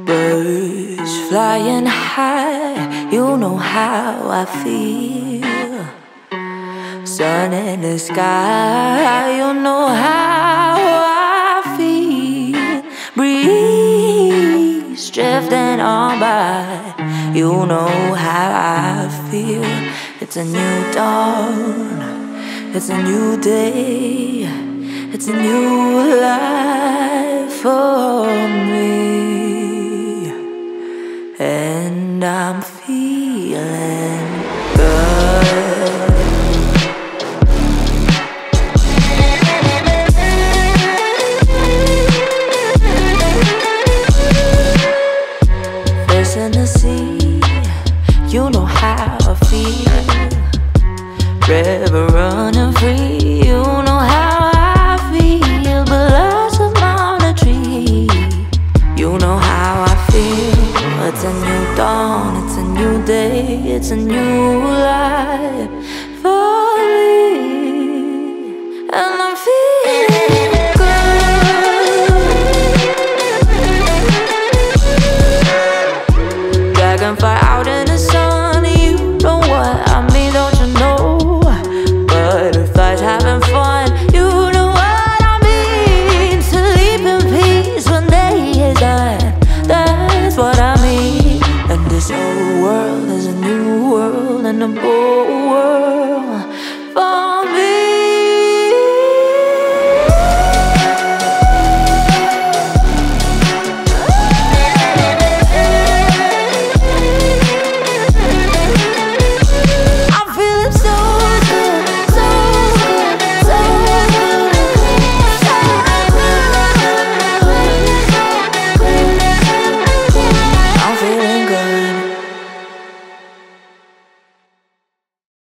Birds flying high, you know how I feel. Sun in the sky, you know how I feel. Breeze drifting on by, you know how I feel. It's a new dawn, it's a new day, it's a new life for me. And I'm feeling good. Fish in the sea, you know how I feel. River running free, you know how I feel. Blossom on a tree, you know how I feel. It's a new dawn, it's a new day, it's a new life for me. And I'm feeling good. Dragonfly out in the sun, you know what I mean, don't you know? Butterflies having fun, you know what I mean. Sleep in peace when day is done, that's what I mean. And this old world is a new world, and a bold world